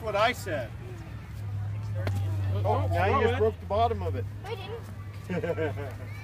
what I said. Oh, now you just broke the bottom of it. I didn't.